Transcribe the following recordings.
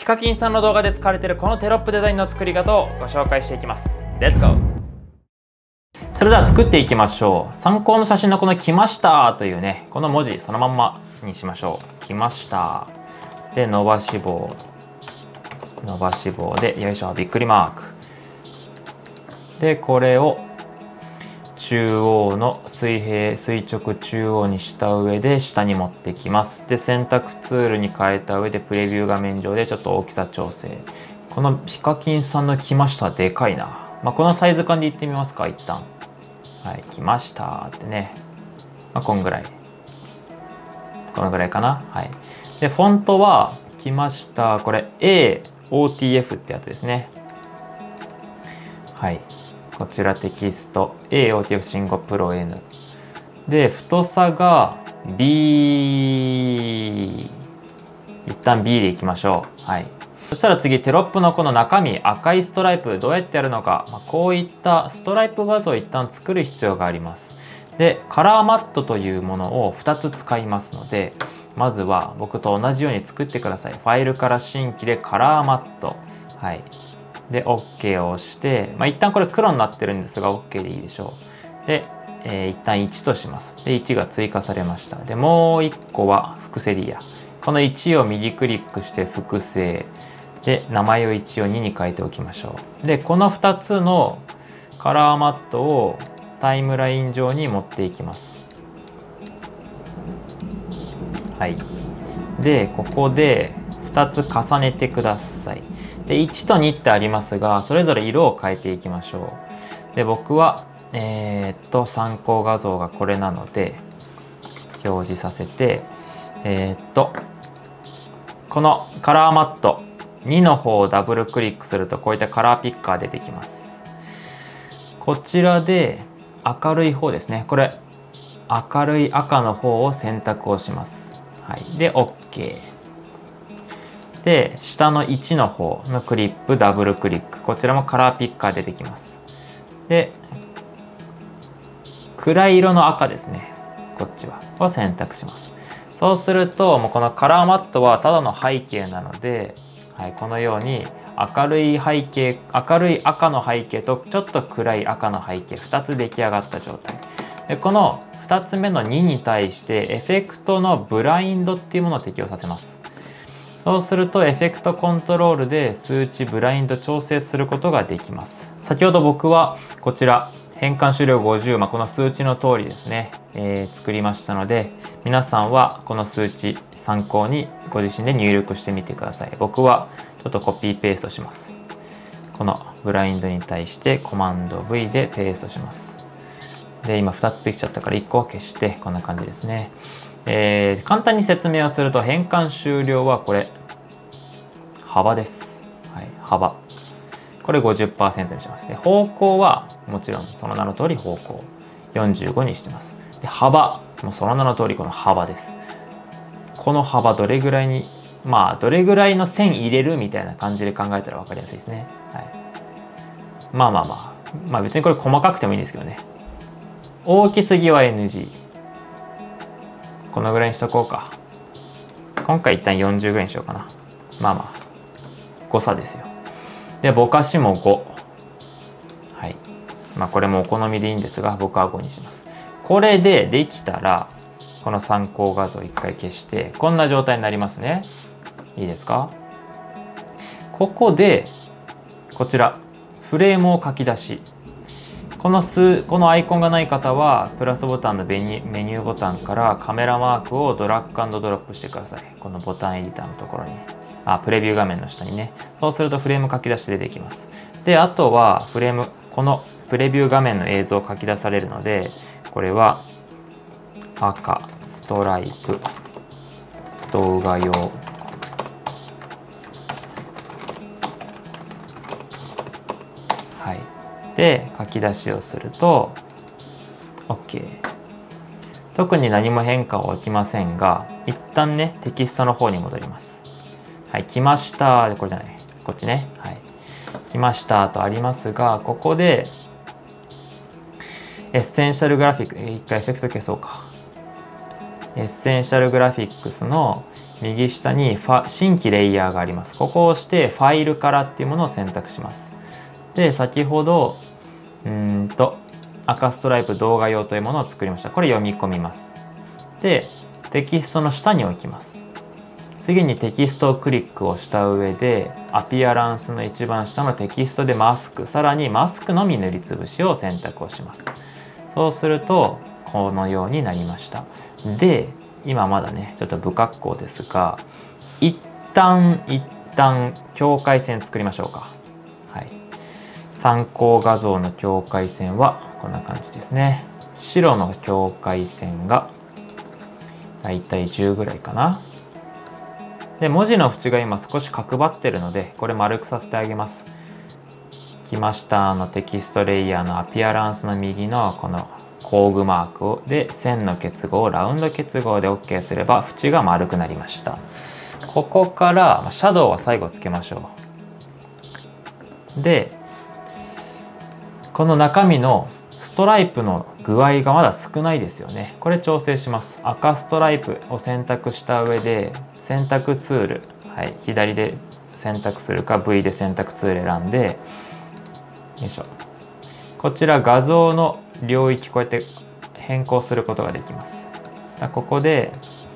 ヒカキンさんの動画で使われているこのテロップデザインの作り方をご紹介していきます。レッツゴー。それでは作っていきましょう。参考の写真のこの来ましたというね、この文字そのまんまにしましょう。来ました。で、伸ばし棒で、よいしょ、びっくりマーク。で、これを中央の垂直中央にした上で下に持ってきます。で、選択ツールに変えた上でプレビュー画面上でちょっと大きさ調整。このヒカキンさんの来ましたでかいな。このサイズ感でいってみますか、一旦。はい、来ましたってね。こんぐらい。このぐらいかな。はい。で、フォントは来ました。これ AOTF ってやつですね。はい。こちらテキスト AOTF シンゴプロ N で、太さが B、 一旦 B でいきましょう。はい。そしたら次、テロップのこの中身赤いストライプどうやってやるのか、こういったストライプ画像を一旦作る必要があります。で、カラーマットというものを2つ使いますので、まずは僕と同じように作ってください。ファイルから新規でカラーマット、はい。で OK を押して、一旦これ黒になってるんですが OK でいいでしょう。で、一旦1とします。で、1が追加されました。で、もう1個は複製でいいや。この1を右クリックして複製で、名前を1を2に変えておきましょう。で、この2つのカラーマットをタイムライン上に持っていきます。はい。で、ここで2つ重ねてください。で、1と2ってありますが、それぞれ色を変えていきましょう。で、僕は参考画像がこれなので表示させて、このカラーマット2の方をダブルクリックするとこういったカラーピッカー出てきます。こちらで明るい方ですね。これ明るい赤の方を選択をします。はい。で OK。で、下の1の方のクリップダブルクリック、こちらもカラーピッカー出てきます。で、暗い色の赤ですね、こっちはを選択します。そうするともうこのカラーマットはただの背景なので、はい、このように明るい赤の背景とちょっと暗い赤の背景2つ出来上がった状態で、この2つ目の2に対してエフェクトのブラインドっていうものを適用させます。そうするとエフェクトコントロールで数値ブラインド調整することができます。先ほど僕はこちら変換終了50、この数値の通りですね、作りましたので、皆さんはこの数値参考にご自身で入力してみてください。僕はちょっとコピーペーストします。このブラインドに対してコマンド V でペーストします。で、今2つできちゃったから1個は消してこんな感じですね。簡単に説明をすると、変換終了はこれ幅です。はい、幅これ 50% にします。で、方向はもちろんその名の通り方向45にしてます。で、幅もその名の通りこの幅です。この幅どれぐらいにどれぐらいの線入れるみたいな感じで考えたら分かりやすいですね。はい、別にこれ細かくてもいいんですけどね。大きすぎは NG。このぐらいにしとこうか。今回一旦40ぐらいにしようかな。誤差ですよ。で、ぼかしも5。はい。これもお好みでいいんですが、僕は5にします。これでできたら、この参考画像を一回消して、こんな状態になりますね。いいですか？ここで、こちら、フレームを書き出し。このアイコンがない方はプラスボタンのメニューボタンからカメラマークをドラッグ&ドロップしてください。このボタンエディターのところに、プレビュー画面の下にね。そうするとフレーム書き出し出てきます。で、あとはこのプレビュー画面の映像を書き出されるので、これは赤ストライプ動画用で書き出しをすると OK。 特に何も変化は起きませんが、一旦ねテキストの方に戻ります。はい、来ましたこれじゃない、こっちね。はい、来ましたとありますが、ここでエッセンシャルグラフィック、一回エフェクト消そうか。エッセンシャルグラフィックスの右下に新規レイヤーがあります。ここを押してファイルからっていうものを選択します。で先ほど赤ストライプ動画用というものを作りました。これ読み込みます。でテキストの下に置きます。次にテキストをクリックをした上でアピアランスの一番下のテキストでマスク、さらにマスクのみ塗りつぶしを選択をします。そうするとこのようになりました。で今まだねちょっと不格好ですが、一旦境界線作りましょうか。はい、参考画像の境界線はこんな感じですね。白の境界線がだいたい10ぐらいかな。で文字の縁が今少し角張ってるのでこれ丸くさせてあげます。来ましたのテキストレイヤーのアピアランスの右のこの工具マークをで線の結合をラウンド結合で OK すれば縁が丸くなりました。ここからシャドウは最後つけましょう。でこの中身のストライプの具合がまだ少ないですよね。これ調整します。赤ストライプを選択した上で選択ツール、はい、左で選択するか V で選択ツール選んで、よいしょ、こちら画像の領域こうやって変更することができます。ここで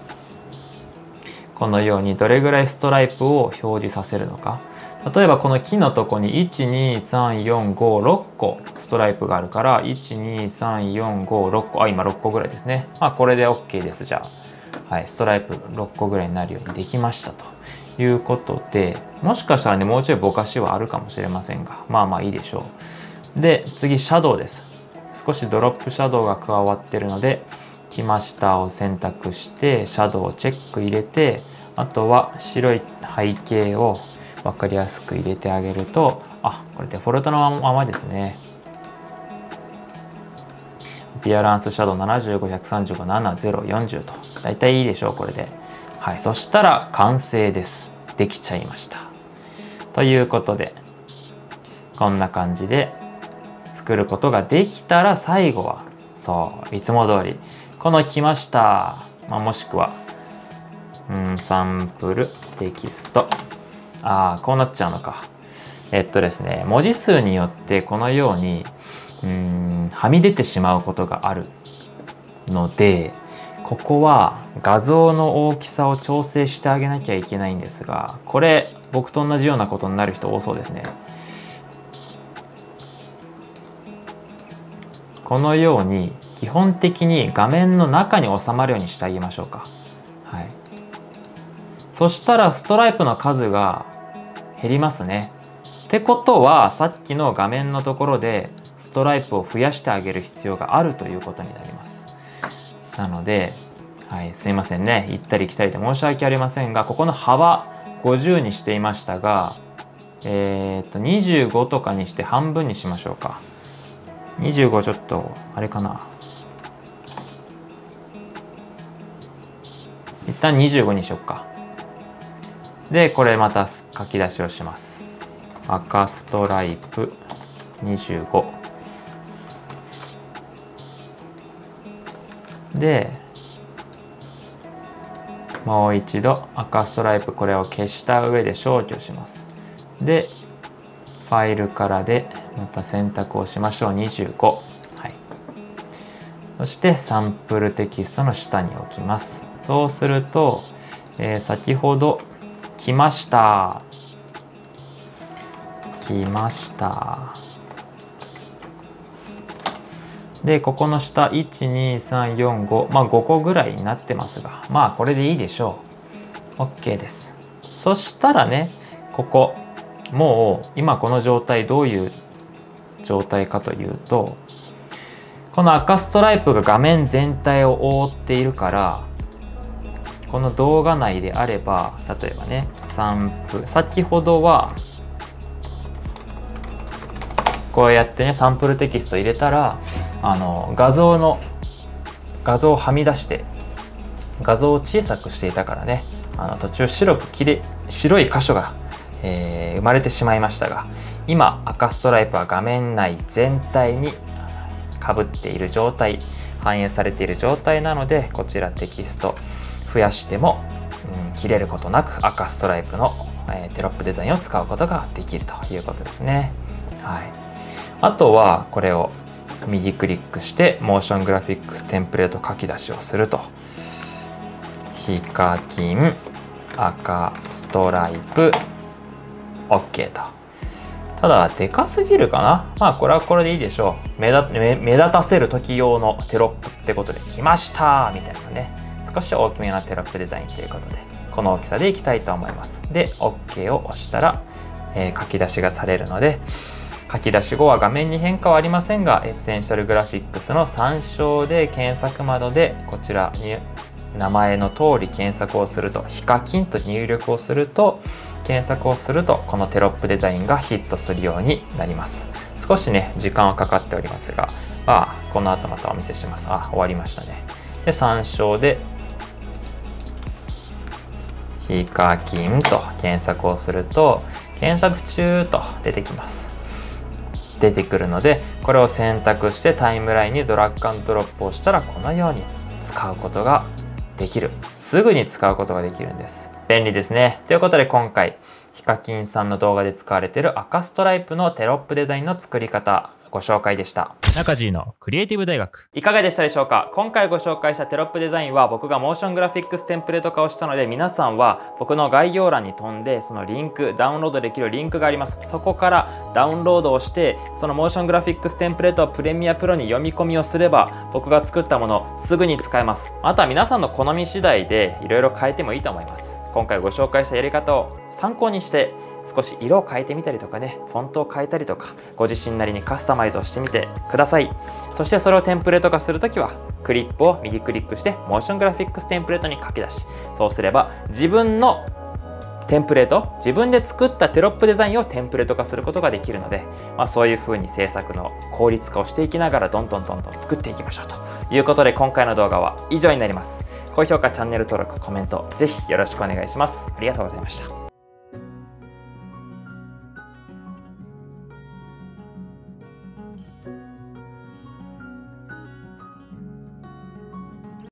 このようにどれぐらいストライプを表示させるのか。例えばこの木のとこに12345個ストライプがあるから12345個、今6個ぐらいですね。これで OK です。じゃあ、はい、ストライプ6個ぐらいになるようにできましたということで、もしかしたらねもうちょいぼかしはあるかもしれませんが、まあいいでしょう。で次シャドウです。少しドロップシャドウが加わってるので来ましたを選択してシャドウをチェック入れて、あとは白い背景を分かりやすく入れてあげると、これデフォルトのままですね。アピアランスシャドウ75、135、7、0、40とだいたいいいでしょうこれで。はい、そしたら完成です。できちゃいました。ということでこんな感じで作ることができたら、最後はそういつも通りこの来ました、もしくはサンプルテキスト、こうなっちゃうのか。ですね、文字数によってこのようにはみ出てしまうことがあるので、ここは画像の大きさを調整してあげなきゃいけないんですが、これ僕と同じようなことになる人多そうですね。このように基本的に画面の中に収まるようにしてあげましょうか。はい、そしたらストライプの数が減りますね。ってことはさっきの画面のところでストライプを増やしてあげる必要があるということになります。なので、すいませんね、行ったり来たりで申し訳ありませんが、ここの幅50にしていましたが、25とかにして半分にしましょうか。25ちょっとあれかな。一旦25にしよっか。でこれまた書き出しをします。赤ストライプ25でもう一度赤ストライプこれを消した上で消去します。でファイルからでまた選択をしましょう。25、はい、そしてサンプルテキストの下に置きます。そうすると、先ほど来ましたでここの下12345、5個ぐらいになってますが、これでいいでしょう。 OK です。そしたらね、ここもう今この状態どういう状態かというと、この赤ストライプが画面全体を覆っているから、この動画内であれば例えばね先ほどはこうやってねサンプルテキスト入れたら画像をはみ出して画像を小さくしていたからね、途中白い箇所が、生まれてしまいましたが、今赤ストライプは画面内全体にかぶっている状態、反映されている状態なので、こちらテキスト増やしても切れることなく赤ストライプの、テロップデザインを使うことができるということですね。はい、あとはこれを右クリックしてモーショングラフィックステンプレート書き出しをすると、ヒカキン赤ストライプ OK と。ただでかすぎるかな。まあこれはこれでいいでしょう。目立たせる時用のテロップってことで来ましたみたいなね、少し大きめなテロップデザインということでこの大きさでいきたいと思います。で OK を押したら、書き出しがされるので、書き出し後は画面に変化はありませんが、エッセンシャルグラフィックスの参照で検索窓でこちらに名前の通り検索をすると、ヒカキンと入力をすると、検索をするとこのテロップデザインがヒットするようになります。少しね時間はかかっておりますが、この後またお見せします。終わりましたね。で参照でヒカキンと検索をすると、検索中と出てきます。出てくるので、これを選択してタイムラインにドラッグアンドドロップをしたらこのように使うことができる。すぐに使うことができるんです。便利ですね。ということで今回ヒカキンさんの動画で使われている赤ストライプのテロップデザインの作り方ご紹介でした。 中地のクリエイティブ大学、 いかがでしたでしょうか。今回ご紹介したテロップデザインは僕がモーショングラフィックステンプレート化をしたので、皆さんは僕の概要欄に飛んでそのリンク、ダウンロードできるリンクがあります。そこからダウンロードをして、そのモーショングラフィックステンプレートをプレミアプロに読み込みをすれば僕が作ったものすぐに使えます。あとは皆さんの好み次第でいろいろ変えてもいいと思います。今回ご紹介したやり方を参考にして少し色を変えてみたりとかね、フォントを変えたりとか、ご自身なりにカスタマイズをしてみてください。そしてそれをテンプレート化するときはクリップを右クリックしてモーショングラフィックステンプレートに書き出し、そうすれば自分のテンプレート、自分で作ったテロップデザインをテンプレート化することができるので、そういう風に制作の効率化をしていきながらどんどん作っていきましょうということで、今回の動画は以上になります。高評価、チャンネル登録、コメントぜひよろしくお願いします。ありがとうございました。